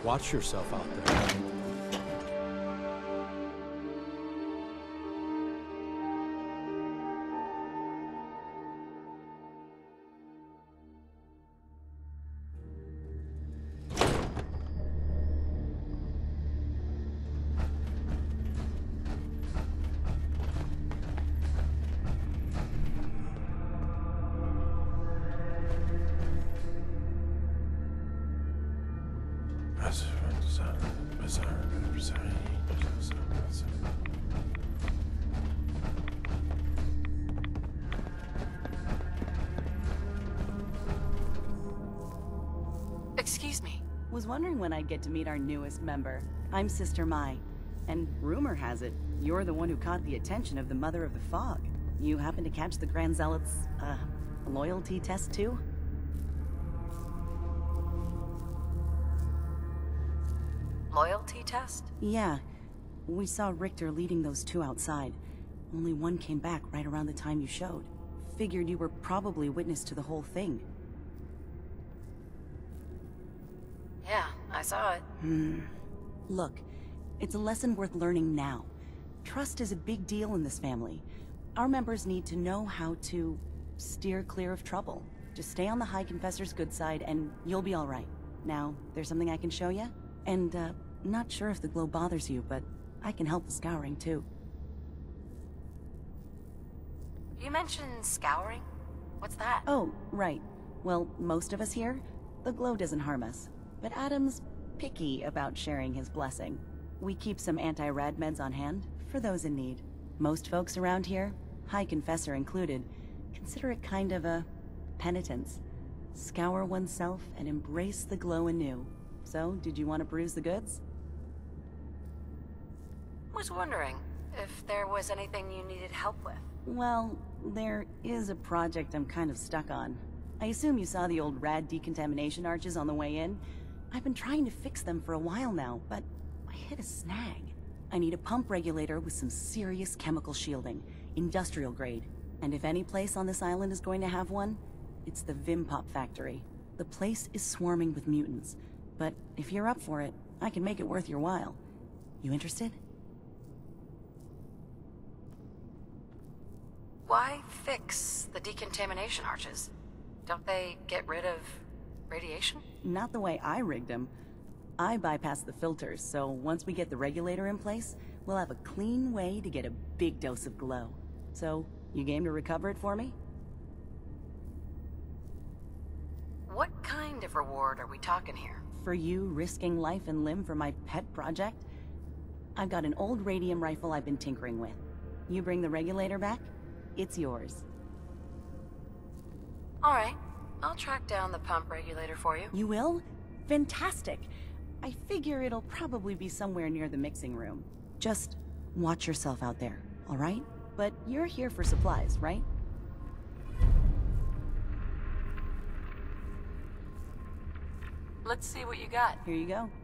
Watch yourself out there. Excuse me. Was wondering when I'd get to meet our newest member. I'm Sister Mai, and rumor has it, you're the one who caught the attention of the Mother of the Fog. You happen to catch the Grand Zealot's, loyalty test too? Loyalty test? Yeah. We saw Richter leading those two outside. Only one came back right around the time you showed. Figured you were probably witness to the whole thing. Yeah, I saw it. Look, it's a lesson worth learning now. Trust is a big deal in this family. Our members need to know how to steer clear of trouble. Just stay on the High Confessor's good side and you'll be alright. Now, there's something I can show you? And, not sure if the glow bothers you, but I can help with scouring too. You mentioned scouring? What's that? Oh, right. Well, most of us here, the glow doesn't harm us. But Adam's picky about sharing his blessing. We keep some anti-rad meds on hand for those in need. Most folks around here, High Confessor included, consider it kind of a penitence. Scour oneself and embrace the glow anew. So, did you want to bruise the goods? Was wondering if there was anything you needed help with. Well, there is a project I'm kind of stuck on. I assume you saw the old rad decontamination arches on the way in. I've been trying to fix them for a while now, but I hit a snag. I need a pump regulator with some serious chemical shielding, industrial grade. And if any place on this island is going to have one, it's the Vimpop factory. The place is swarming with mutants, but if you're up for it, I can make it worth your while. You interested? Why fix the decontamination arches? Don't they get rid of radiation? Not the way I rigged them. I bypassed the filters, so once we get the regulator in place, we'll have a clean way to get a big dose of glow. So, you game to recover it for me? What kind of reward are we talking here? For you risking life and limb for my pet project? I've got an old radium rifle I've been tinkering with. You bring the regulator back, it's yours. Alright, I'll track down the pump regulator for you. You will? Fantastic! I figure it'll probably be somewhere near the mixing room. Just watch yourself out there, alright? But you're here for supplies, right? Let's see what you got. Here you go.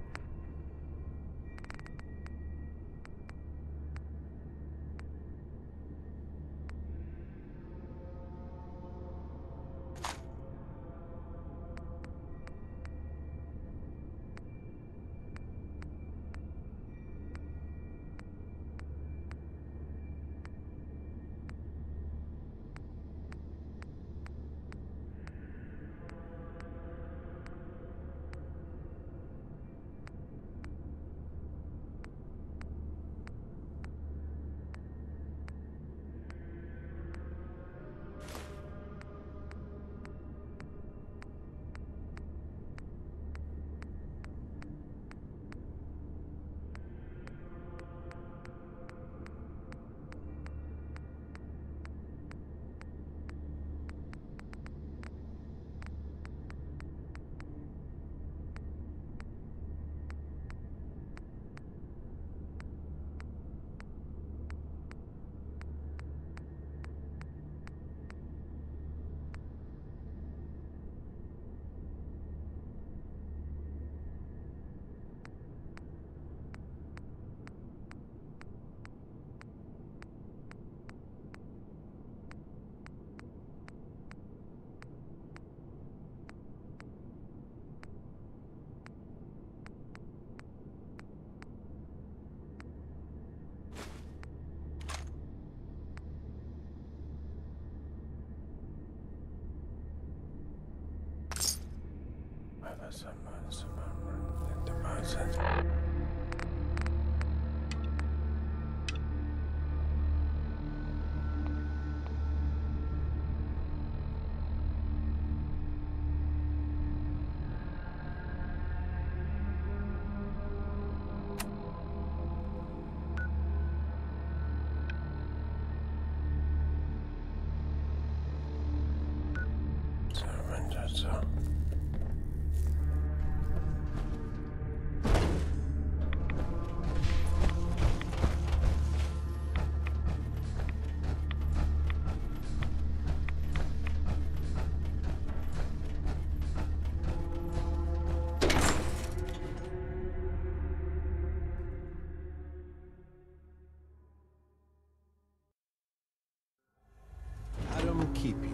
Adam keep you.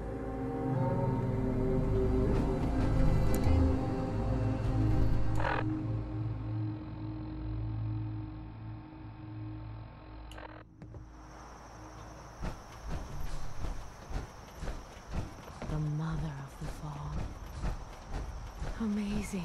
The mother of the fall. Amazing.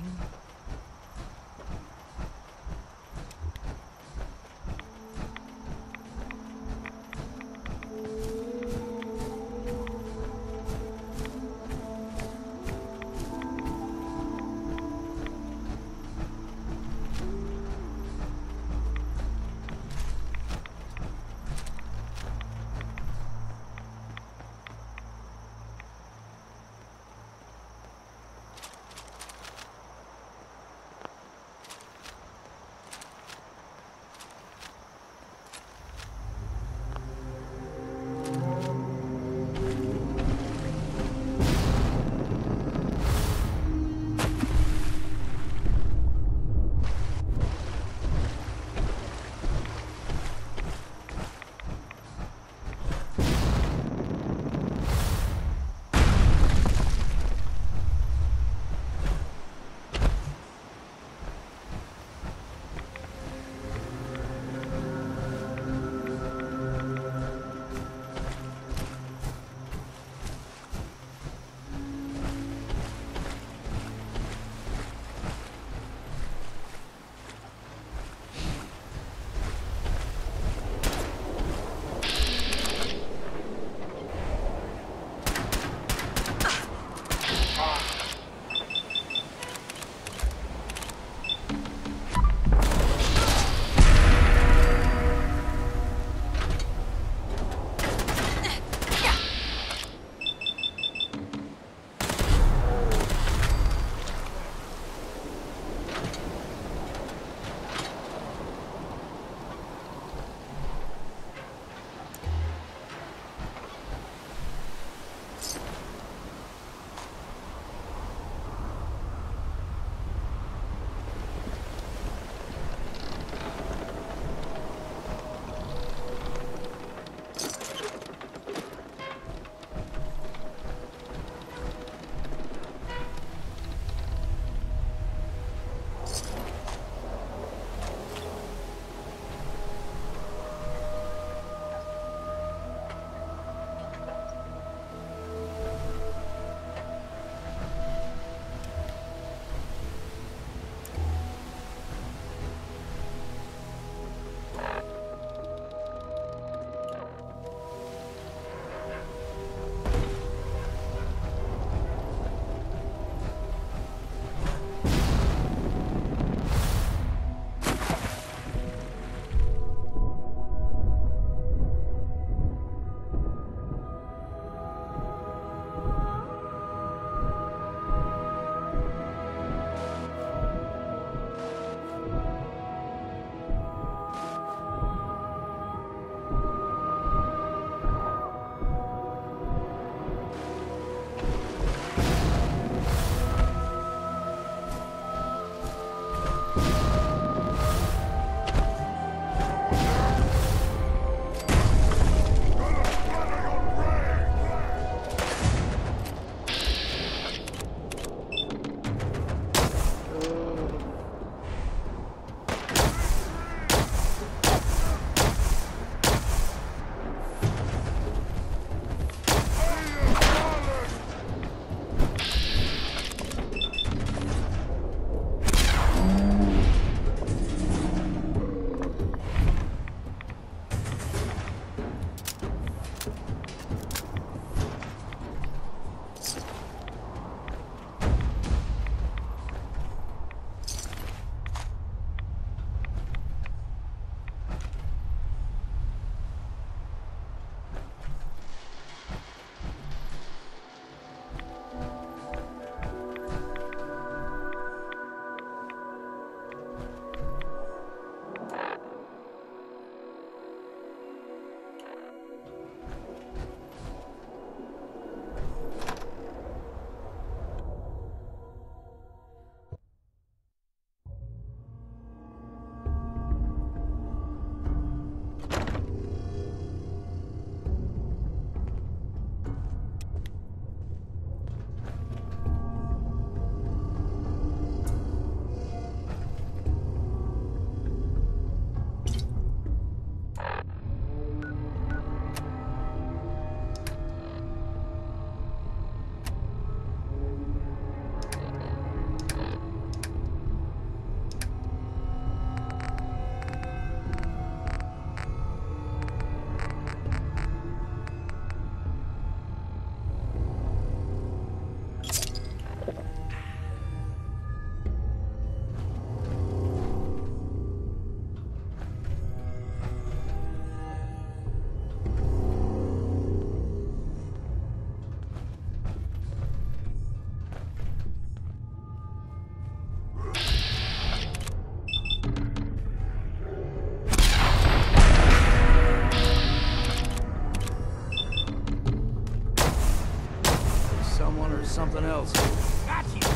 someone else. Got you!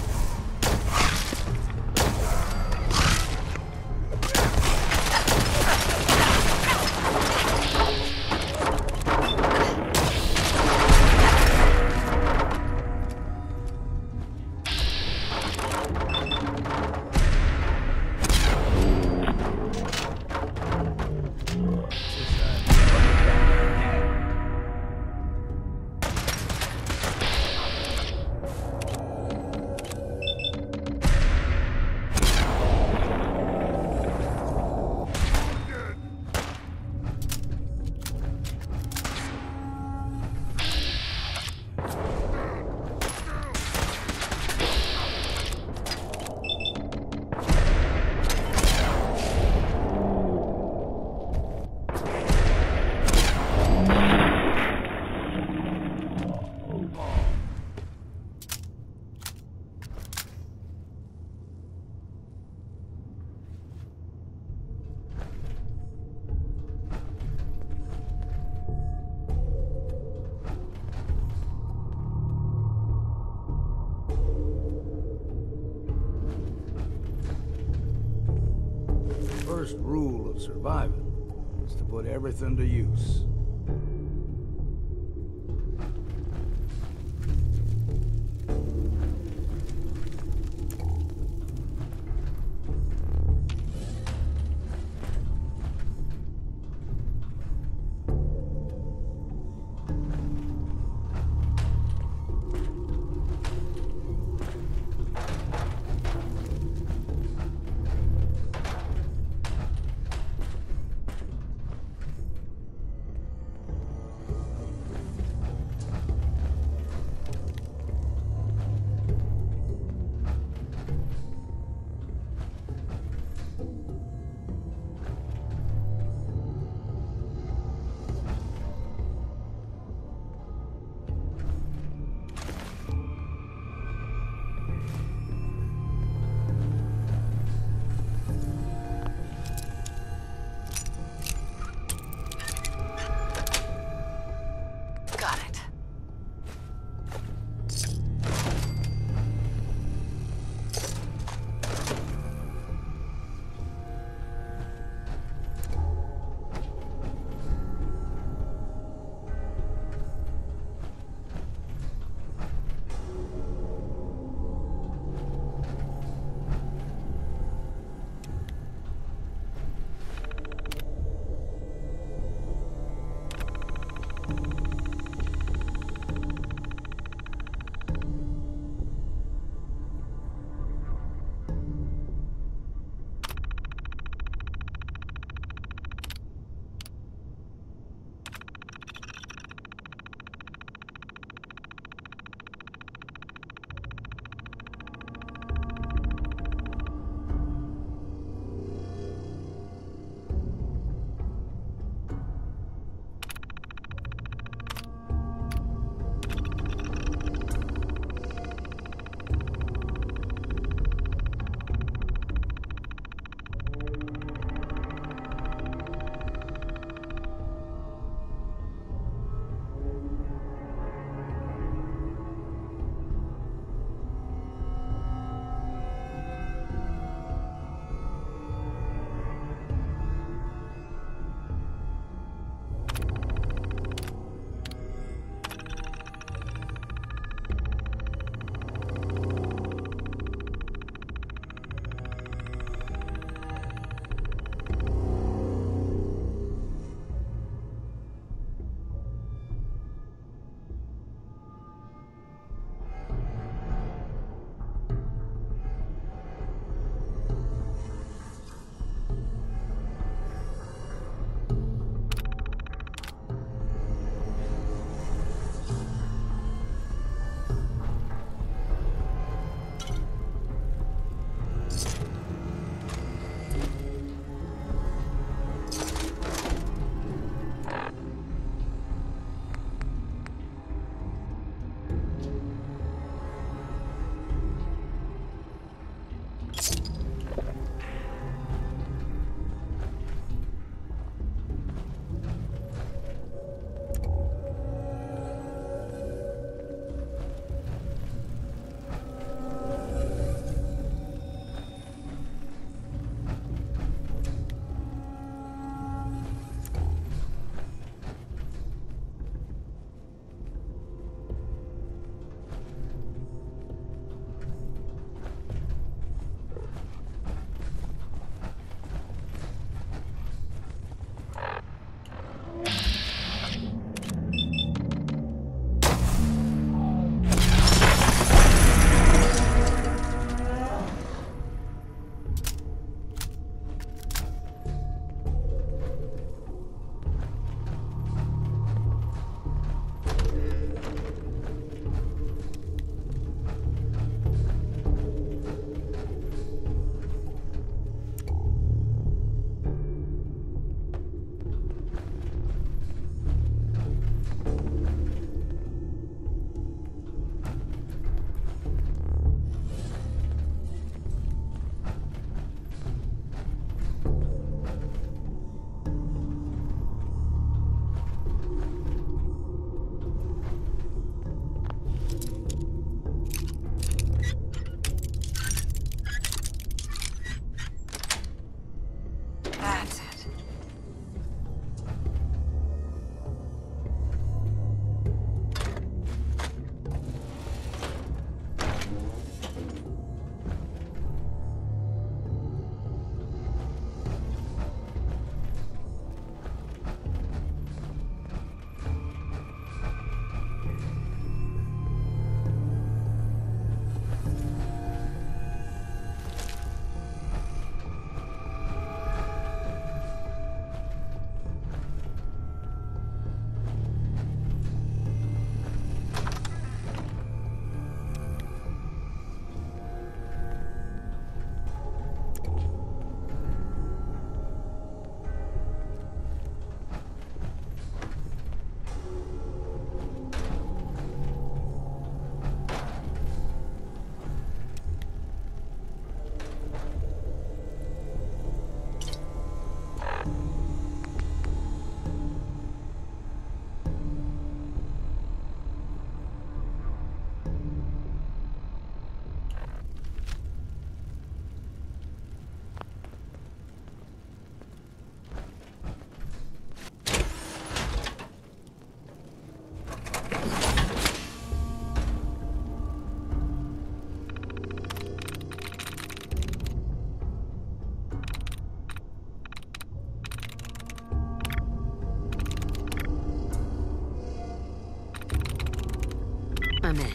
First rule of surviving is to put everything to use. Got it. I'm in.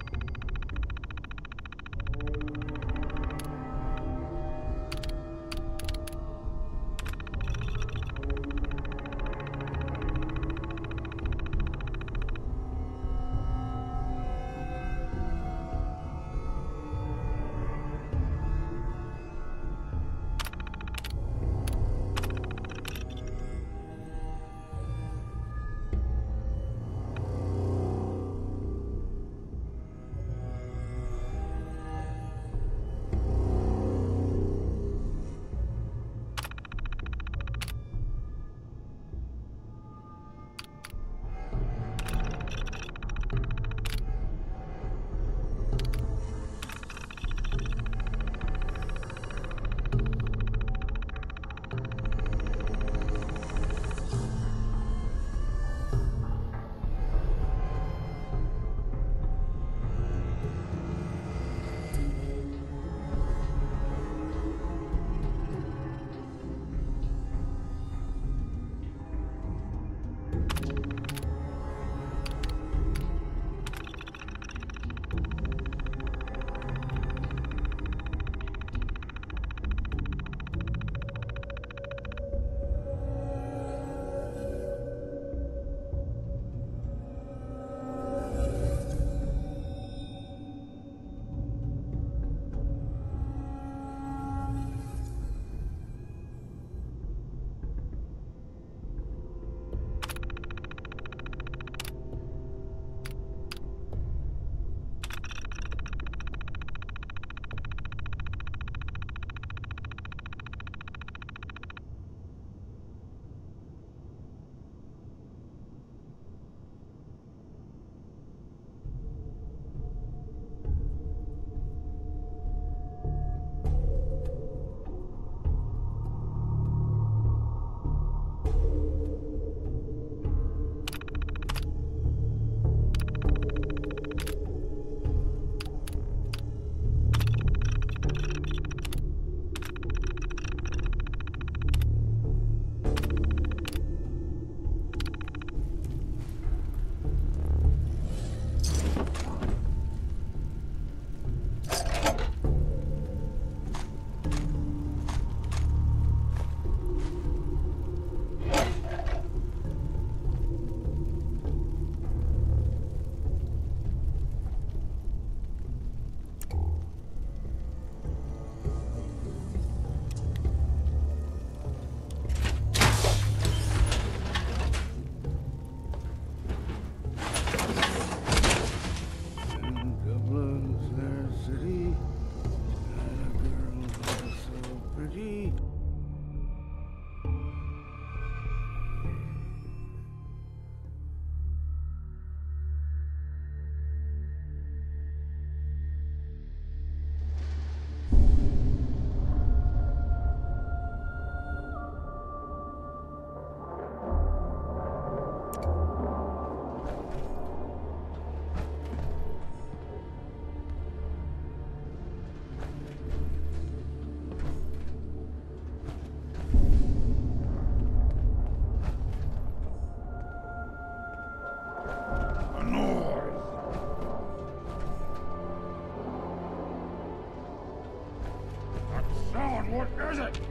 What is it?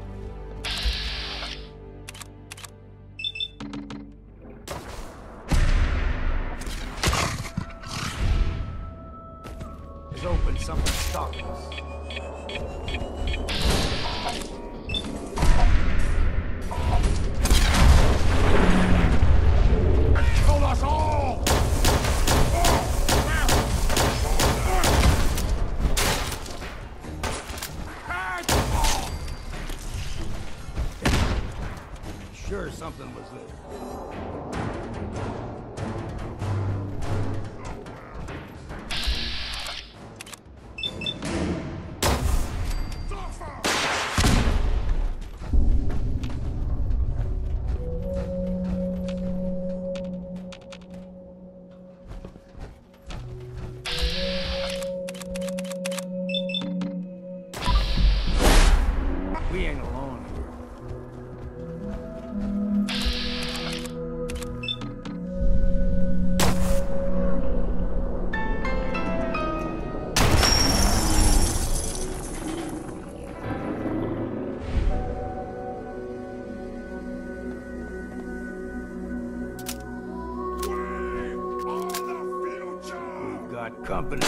It's open, something stalking us. Kill us all! Sure, something was there. company.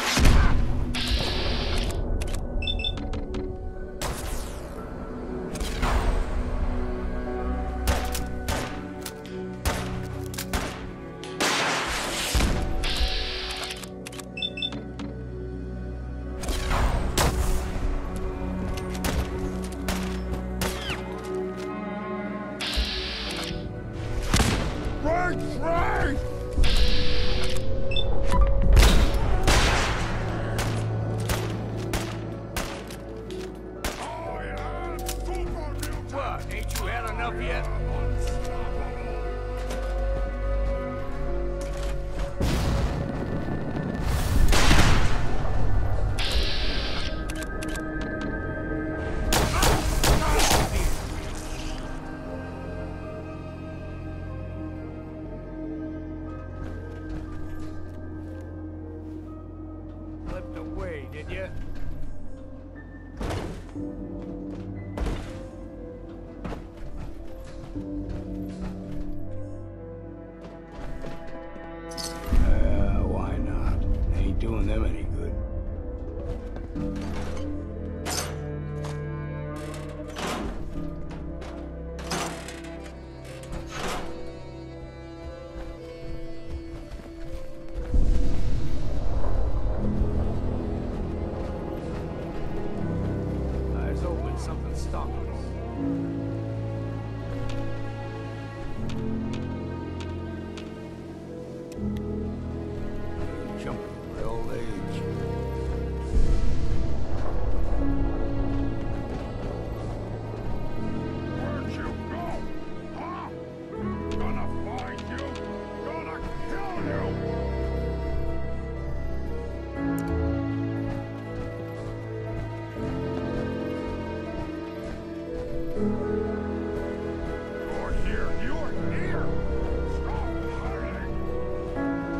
What? Ain't you had enough yet? Slipped away, did you? Why not? Ain't doing them any good. Eyes open, something stalking us. Jumping for old age. Where'd you go? Huh? Gonna find you. Gonna kill you. You're here. You're here. Stop hiding.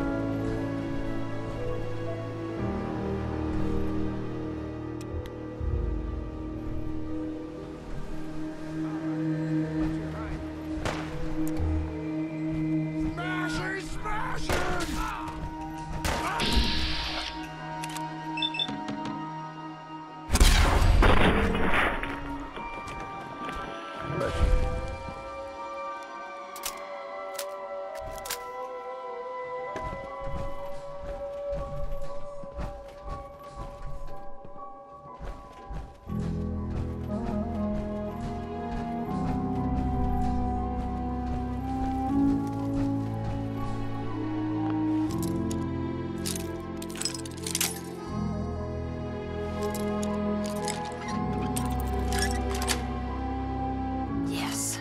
Smashing, smashing! Yes.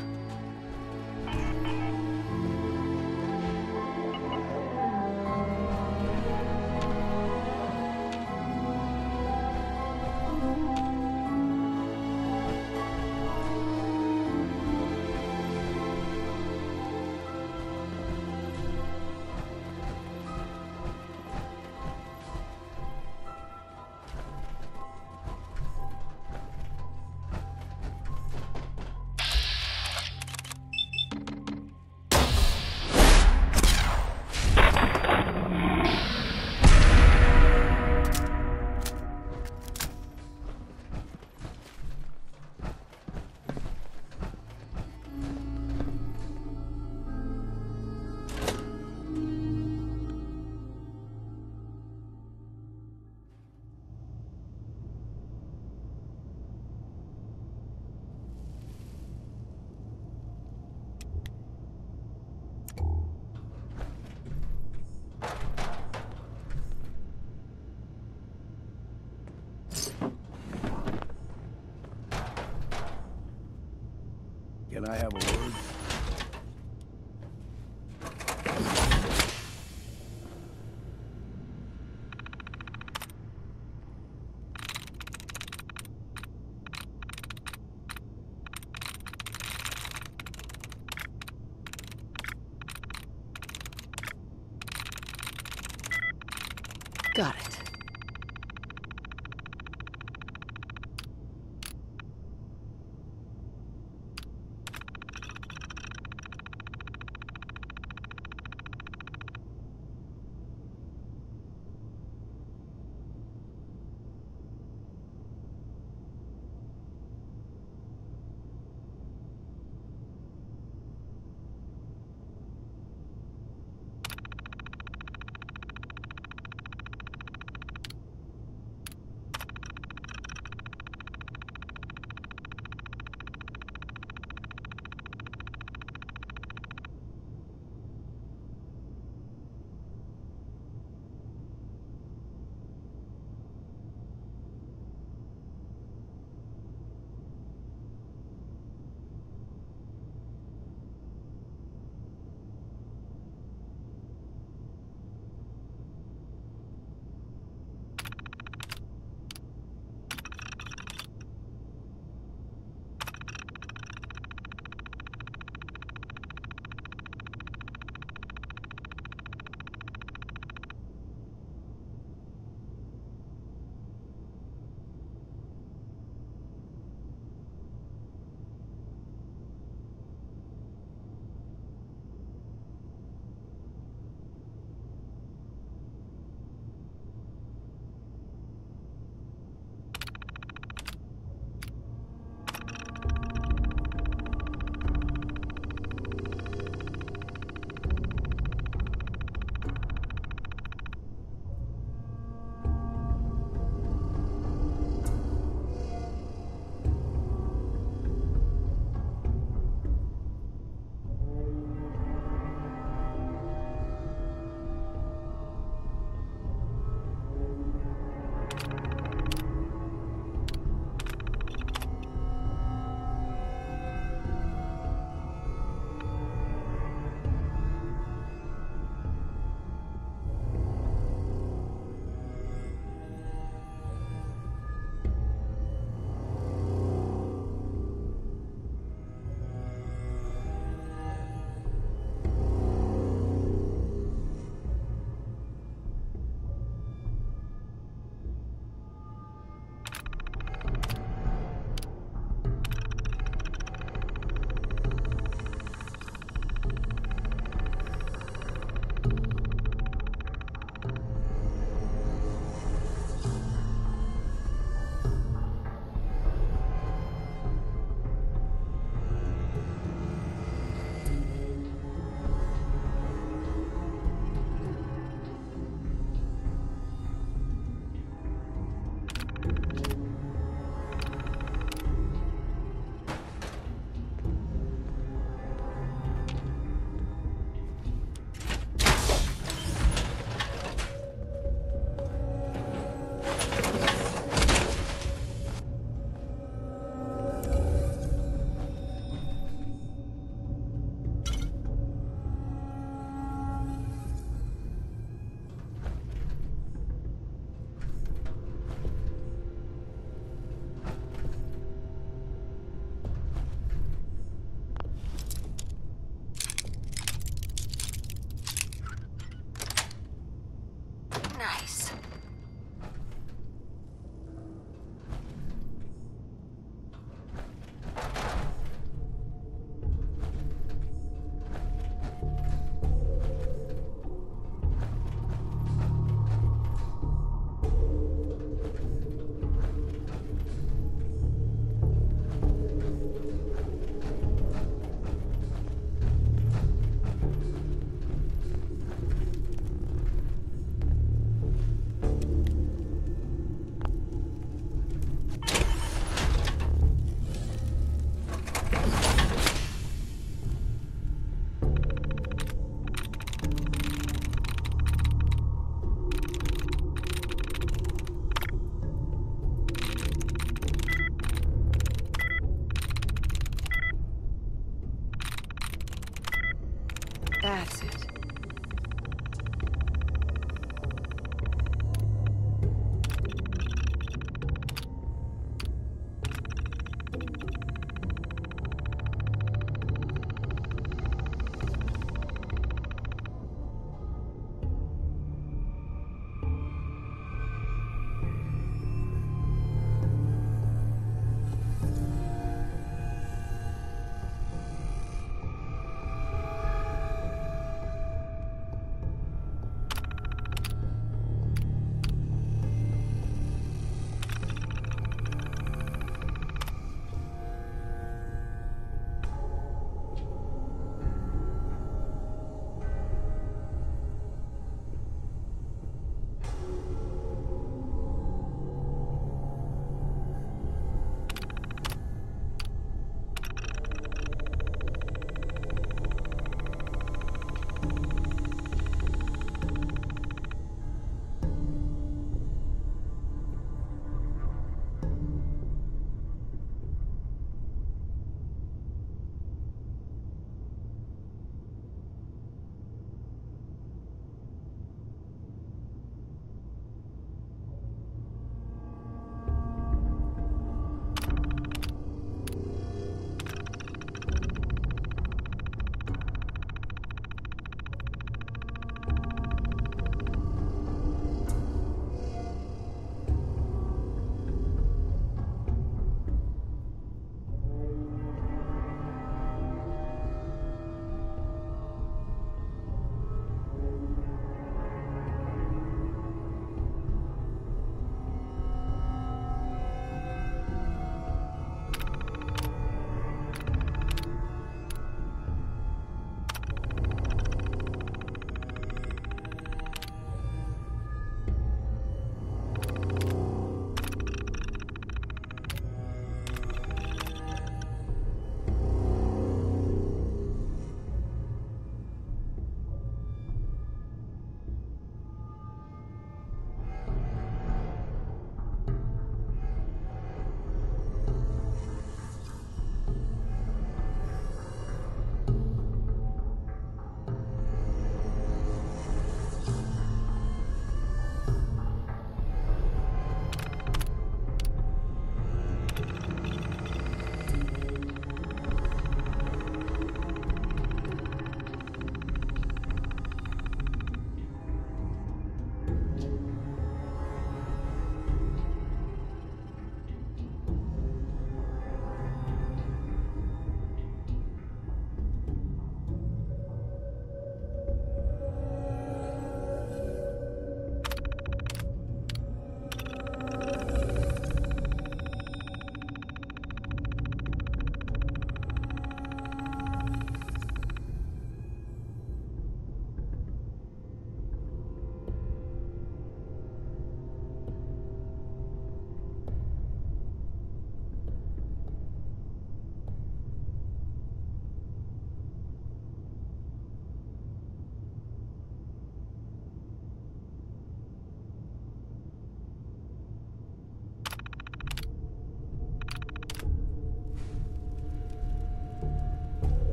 Can I have a word? Got it. That's it.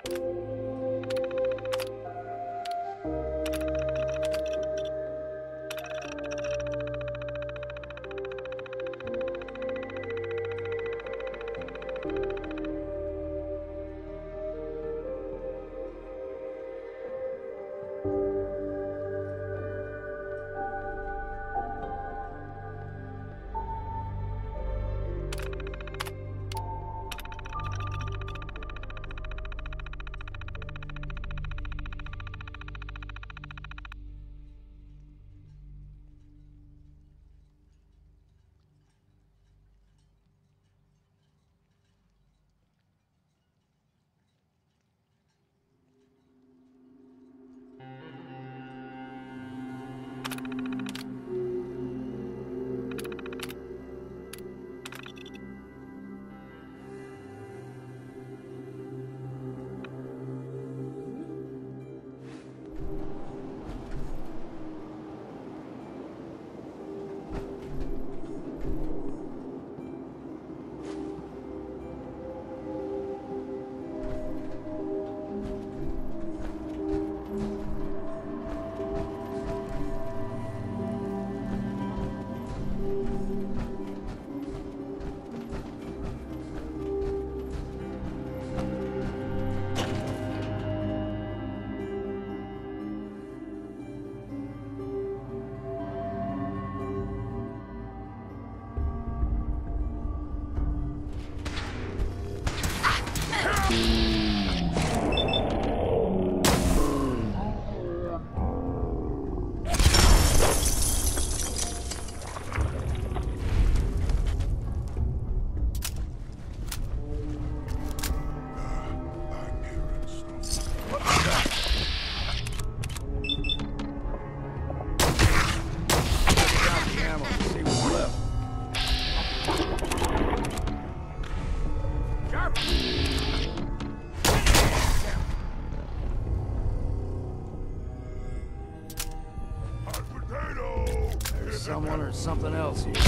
Someone or something else here.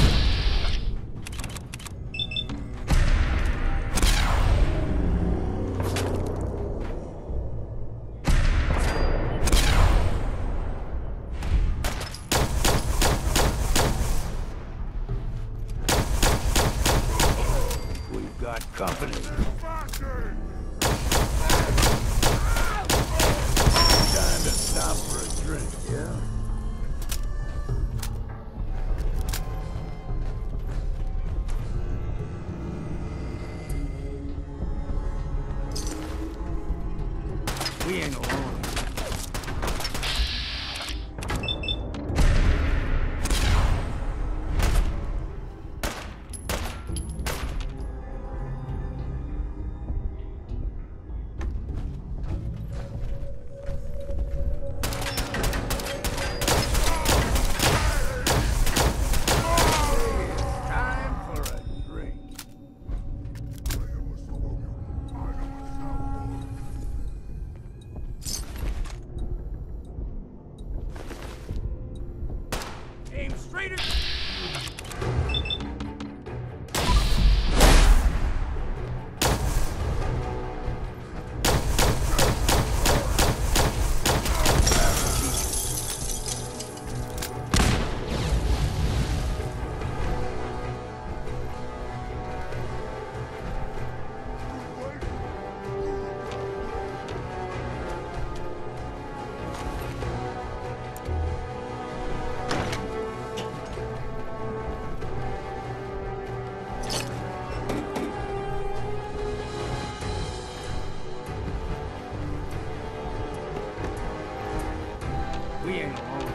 We've got company. Time to stop for a drink, yeah? We ain't alone. Time for a drink. Aim straight at... We ain't alone.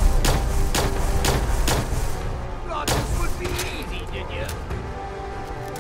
Thought this would be easy, did you?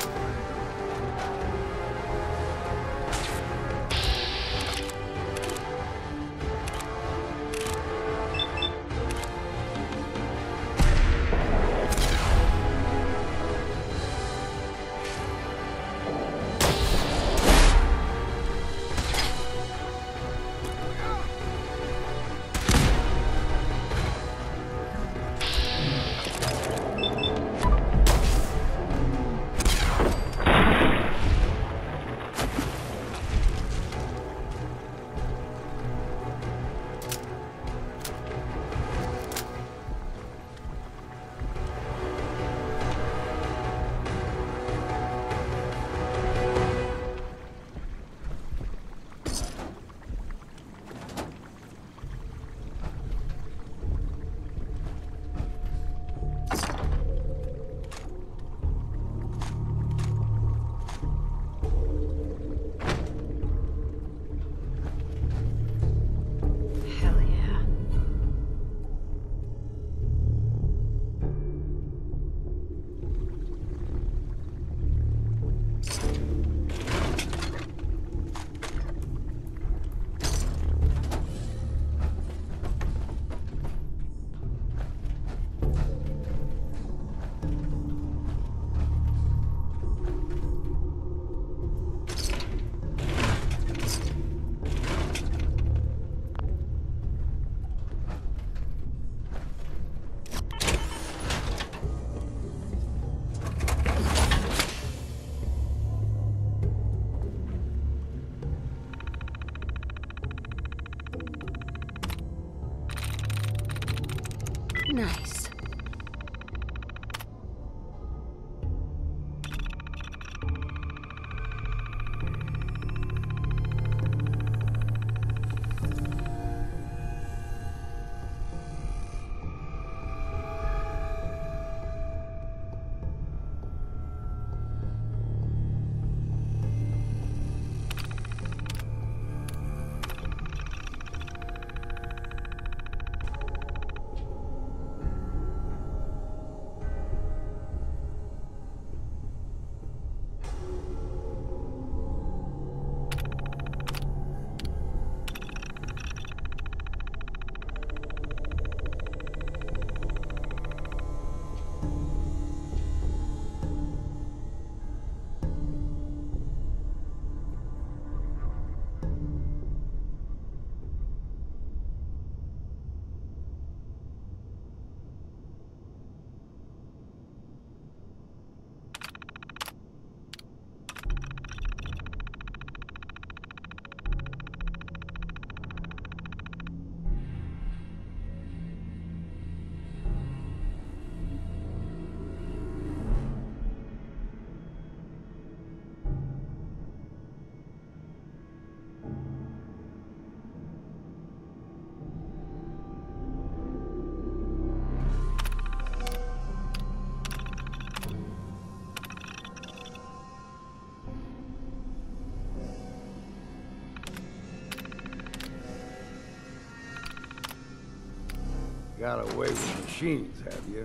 got away with machines, have you?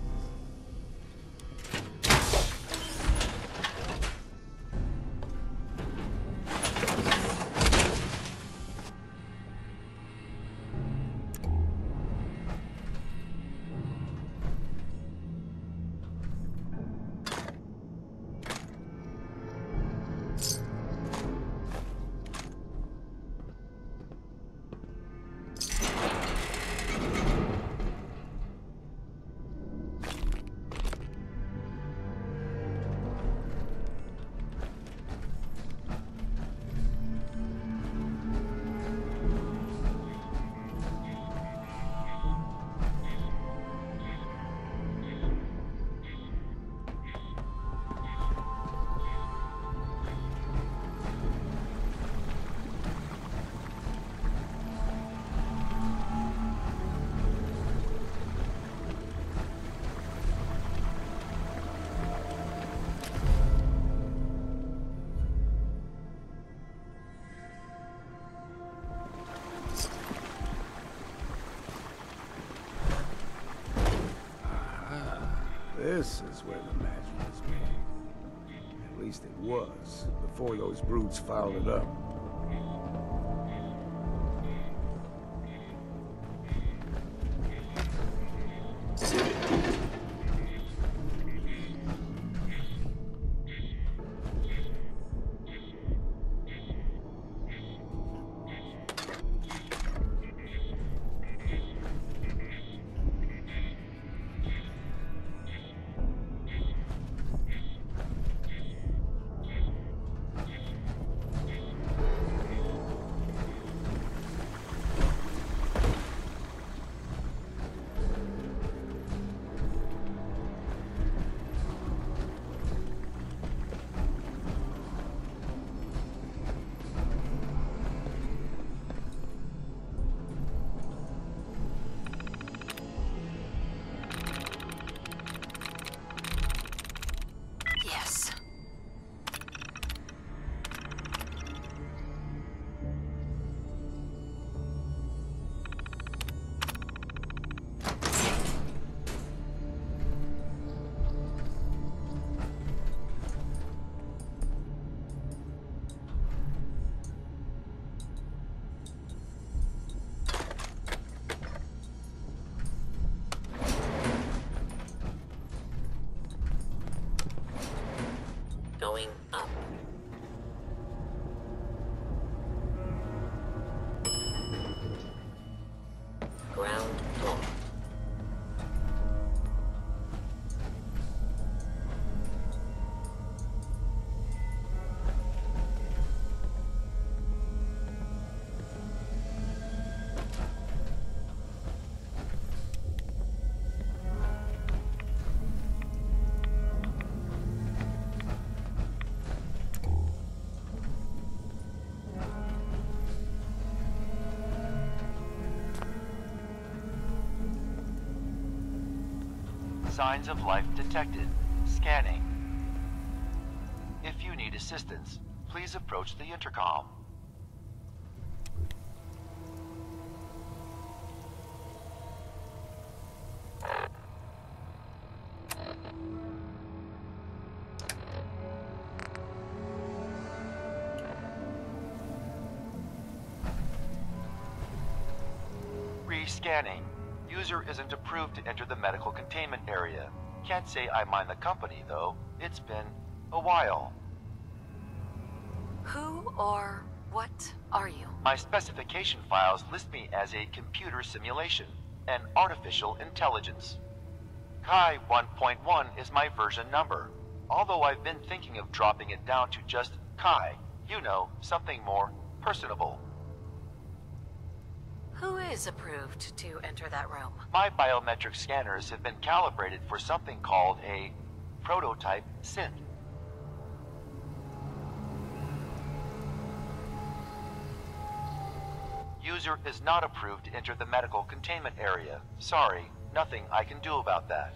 This is where the magic is made. At least it was, before those brutes fouled it up. Yes. Going up. Ground floor. Signs of life detected. Scanning. If you need assistance, please approach the intercom. Re-scanning. User isn't approved to enter the medical containment area. Can't say I mind the company, though. It's been a while. Who or what are you? My specification files list me as a computer simulation, an artificial intelligence. Kai 1.1 is my version number, although I've been thinking of dropping it down to just Kai. You know, something more personable. Who is approved to enter that room? My biometric scanners have been calibrated for something called a prototype synth. User is not approved to enter the medical containment area. Sorry, nothing I can do about that.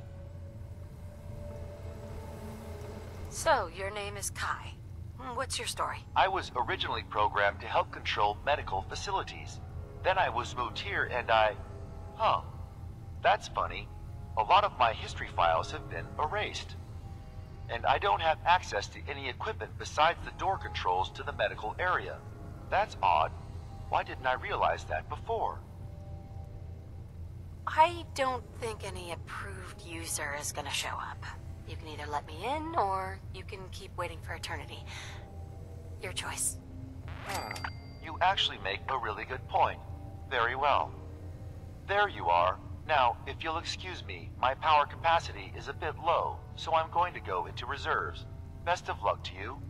So, your name is Kai. What's your story? I was originally programmed to help control medical facilities. Then I was moved here and That's funny. A lot of my history files have been erased. And I don't have access to any equipment besides the door controls to the medical area. That's odd. Why didn't I realize that before? I don't think any approved user is gonna show up. You can either let me in, or you can keep waiting for eternity. Your choice. You actually make a really good point. Very well. There you are. Now, if you'll excuse me, my power capacity is a bit low, so I'm going to go into reserves. Best of luck to you.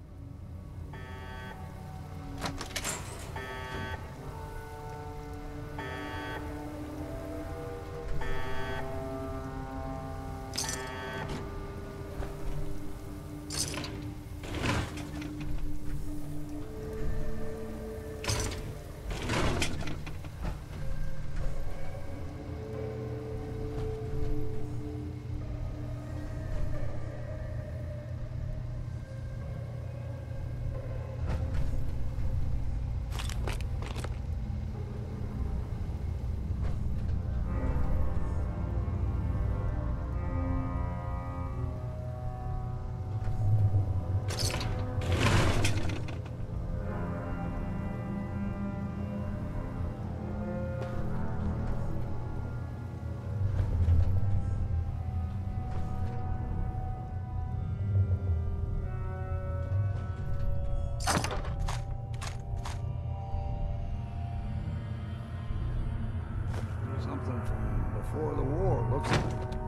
Something from before the war, looks like.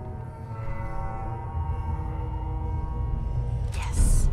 Yes.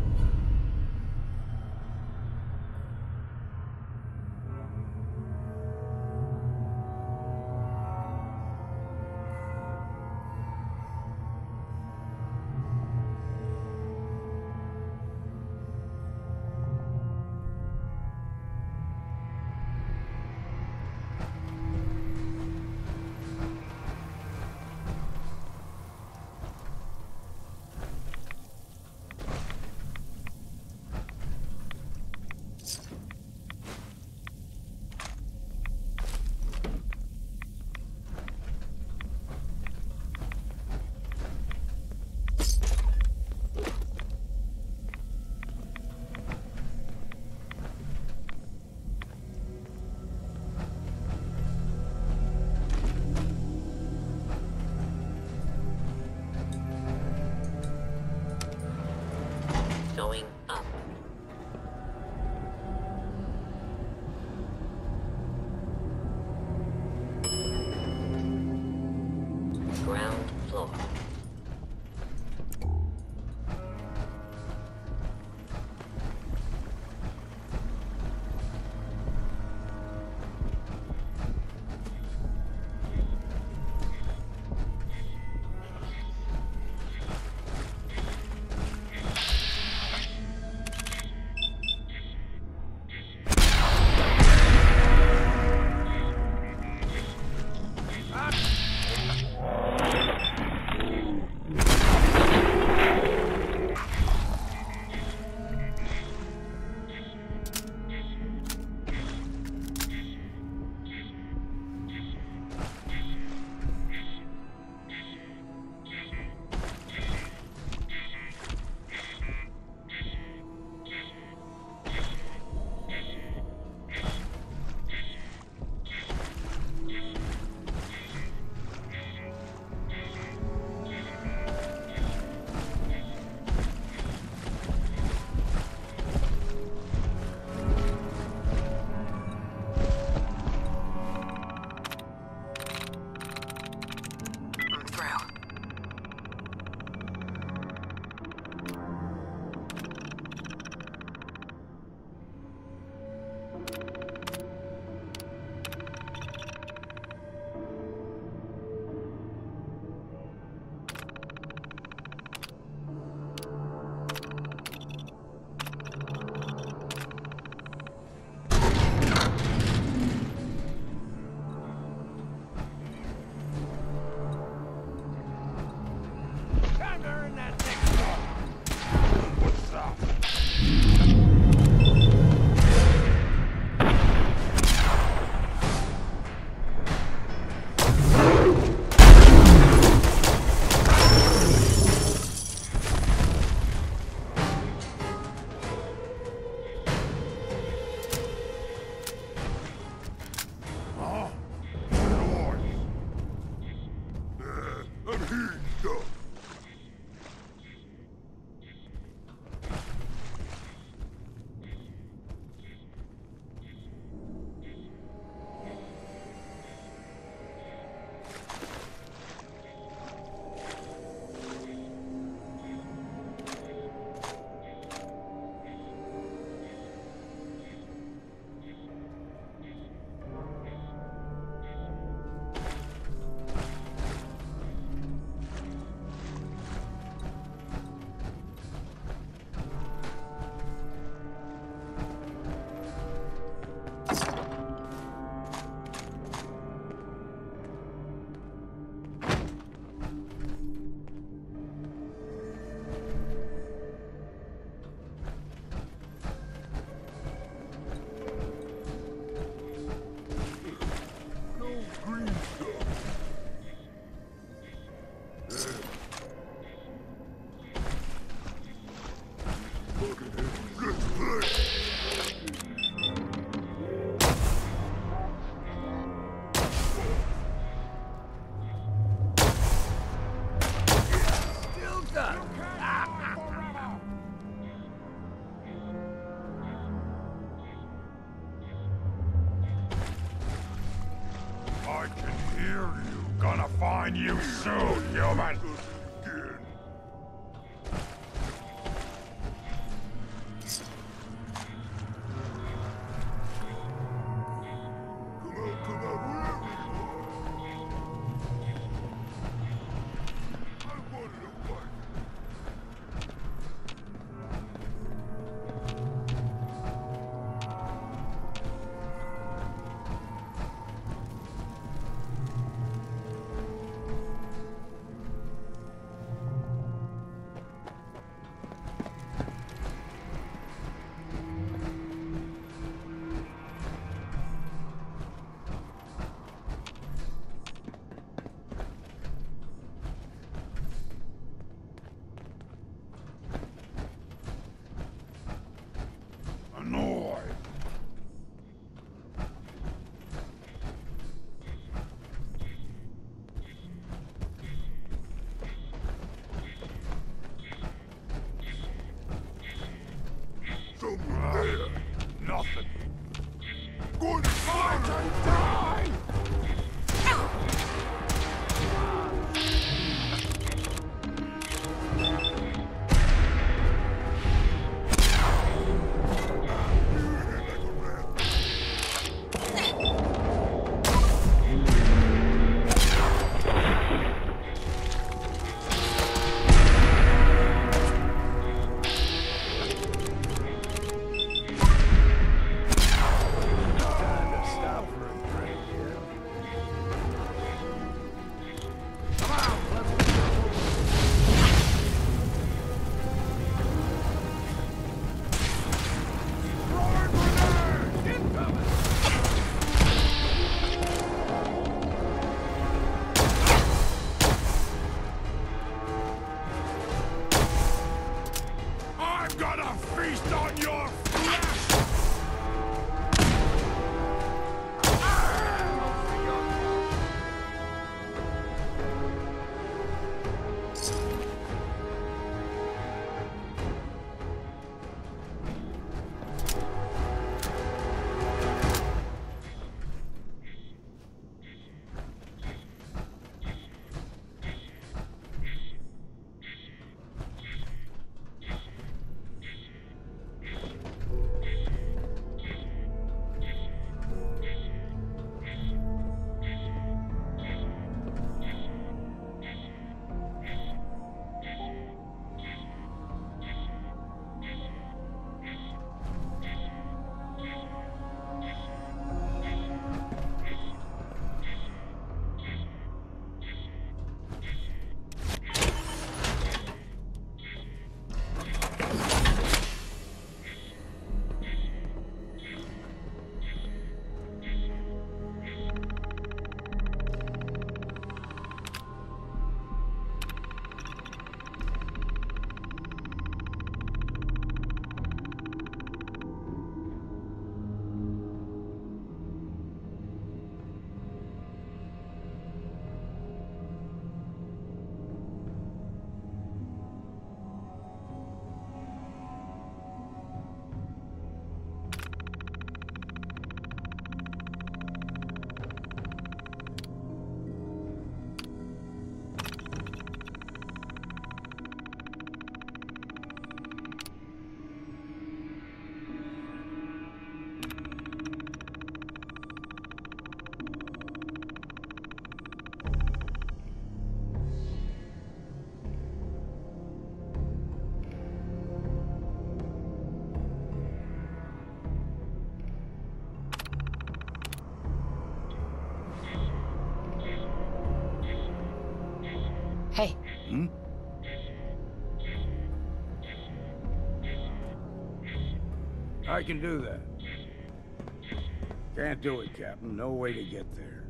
Going up. Ground floor. And he's done. I can hear you. Gonna find you soon, human. There. Nothing. Good fight and die! Gonna feast on your flesh! Hmm? I can do that. Can't do it, Captain. No way to get there.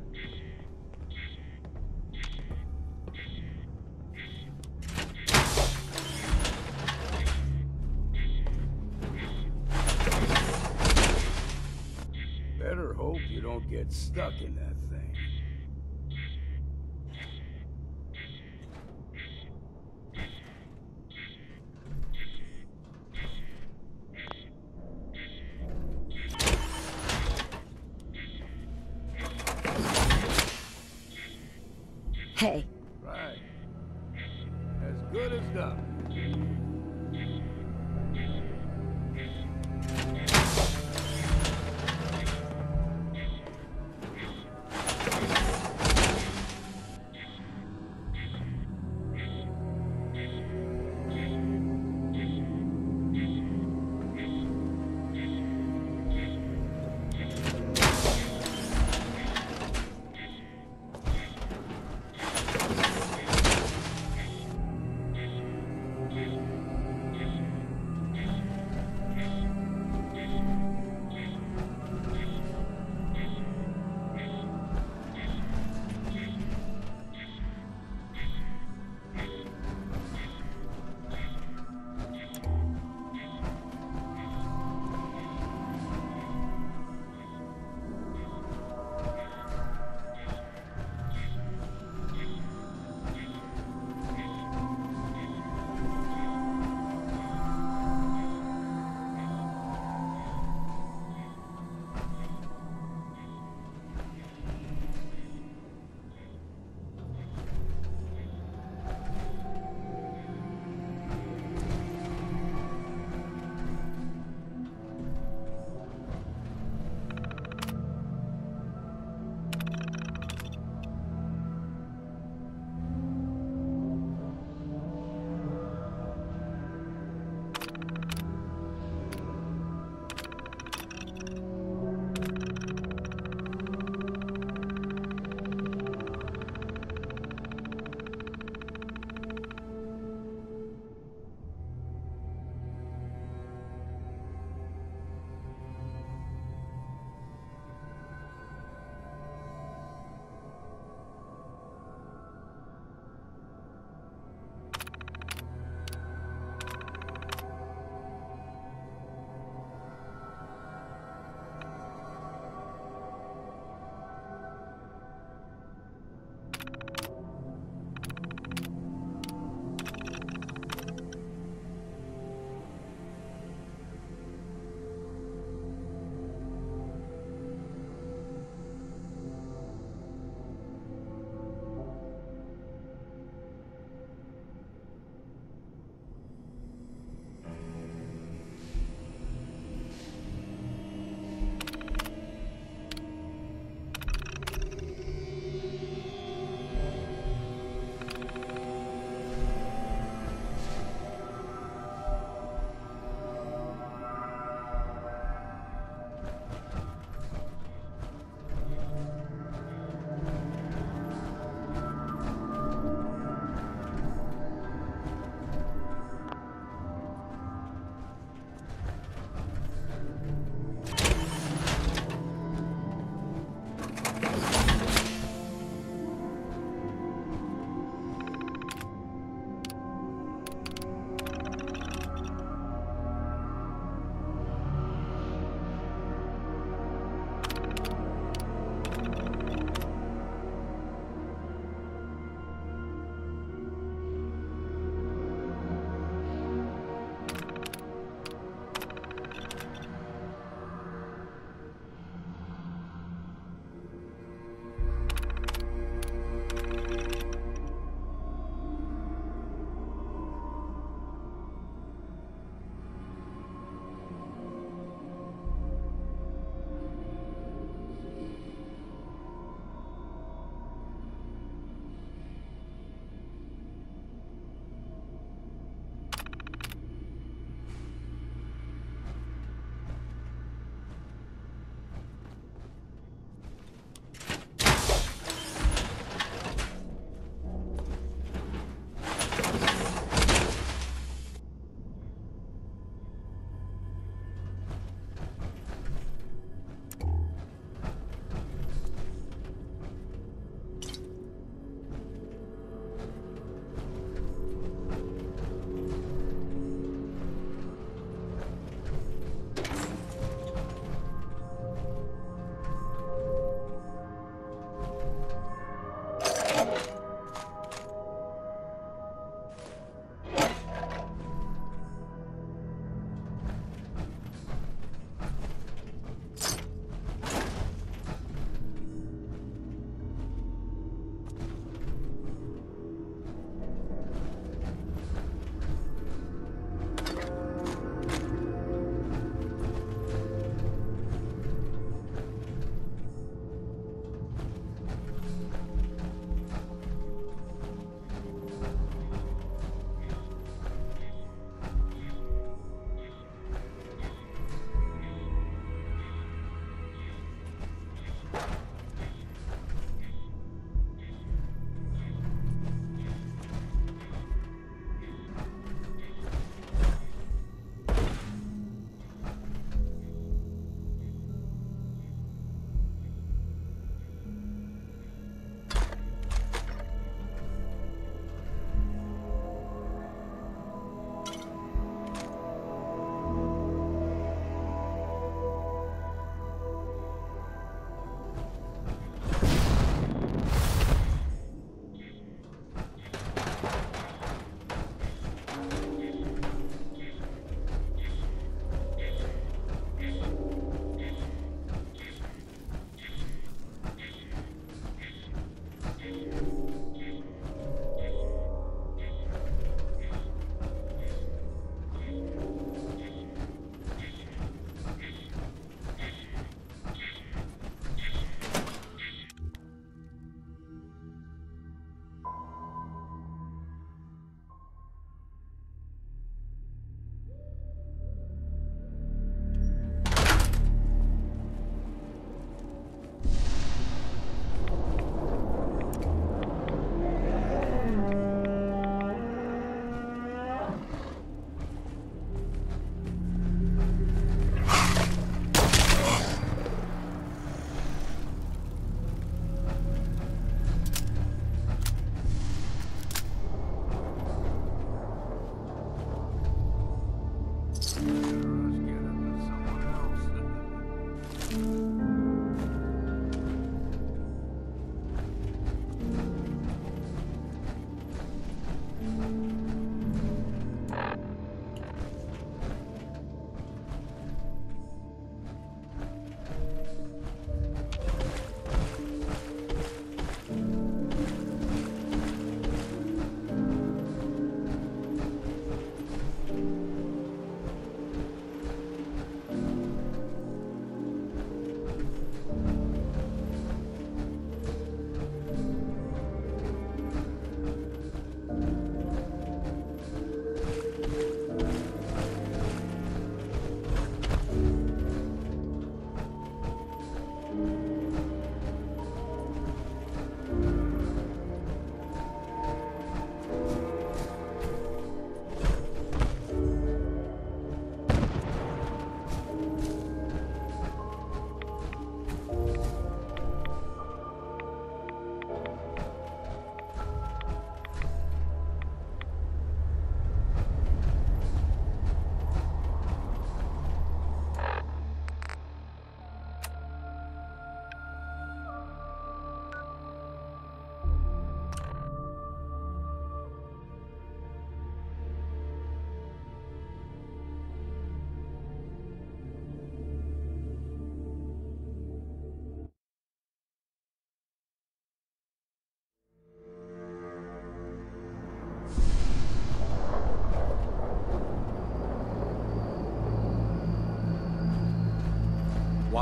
Better hope you don't get stuck in that thing. Hey, Right. As good as done.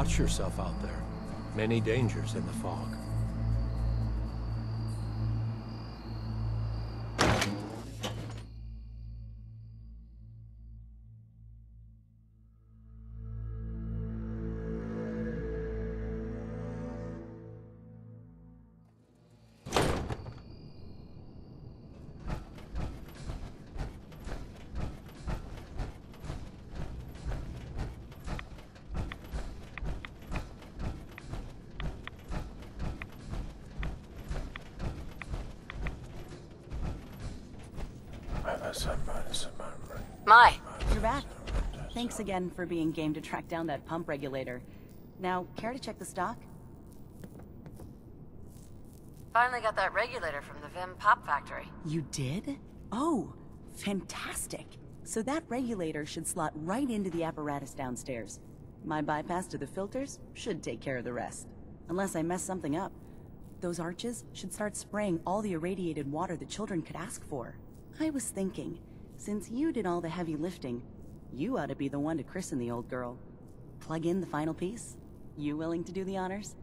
Watch yourself out there. Many dangers in the fog. Mai, You're back. Thanks again for being game to track down that pump regulator. Now, care to check the stock? finally got that regulator from the Vim Pop Factory. You did? Oh, fantastic. So that regulator should slot right into the apparatus downstairs. My bypass to the filters should take care of the rest. Unless I mess something up. Those arches should start spraying all the irradiated water the children could ask for. I was thinking, since you did all the heavy lifting, you ought to be the one to christen the old girl. Plug in the final piece? You willing to do the honors?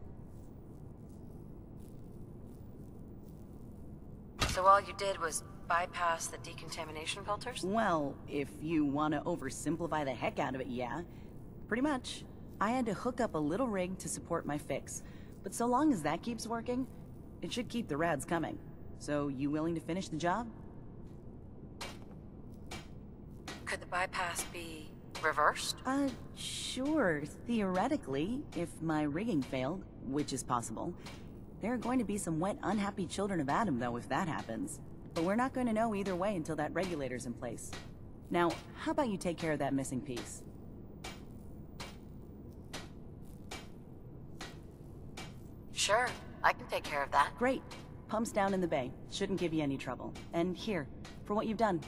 So all you did was bypass the decontamination filters? Well, if you want to oversimplify the heck out of it, yeah. Pretty much. I had to hook up a little rig to support my fix. But so long as that keeps working, it should keep the rads coming. So, you willing to finish the job? Could the bypass be reversed? Sure. Theoretically, if my rigging failed, which is possible. There are going to be some wet, unhappy children of Adam, though, if that happens. But we're not going to know either way until that regulator's in place. Now, how about you take care of that missing piece? Sure, I can take care of that. Great. Pump's down in the bay. Shouldn't give you any trouble. And here, for what you've done.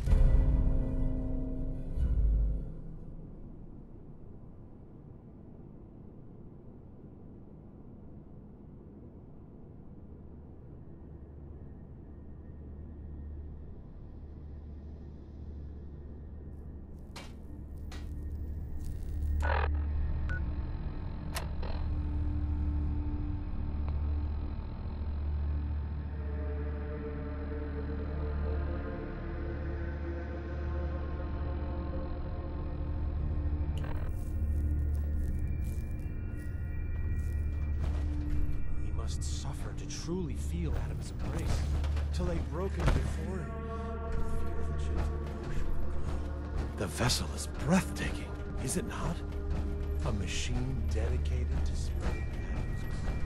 Must suffer to truly feel Adam's embrace, till they've broken before him. The vessel is breathtaking, is it not? A machine dedicated to spreading Adam's glory.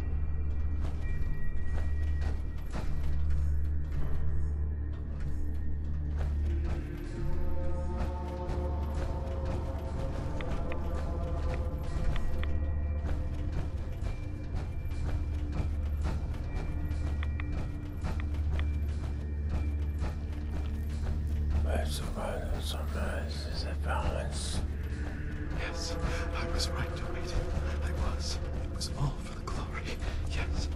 Yes, I was right to wait. I was. It was all for the glory. Yes.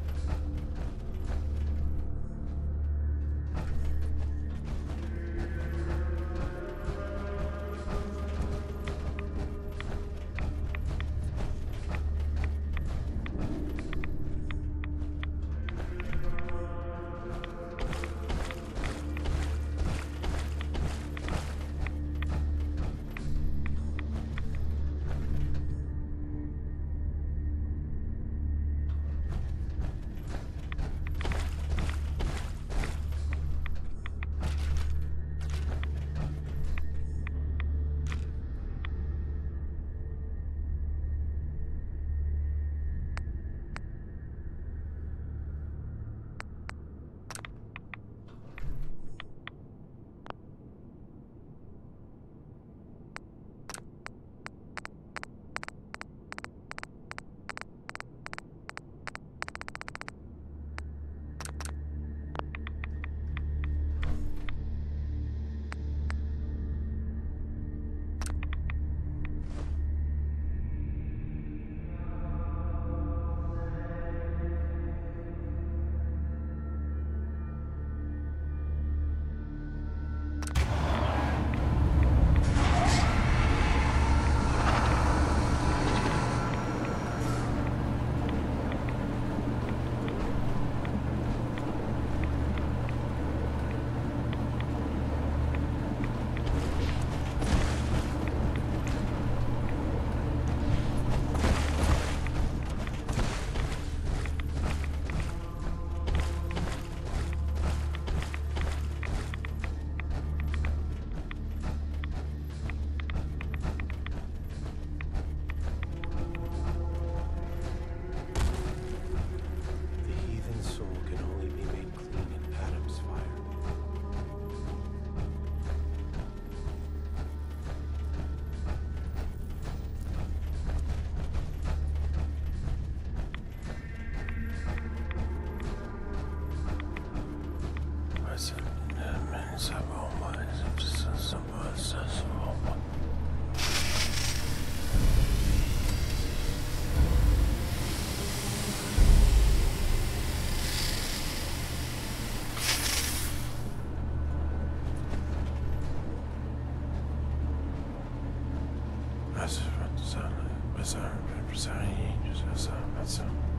Sorry, just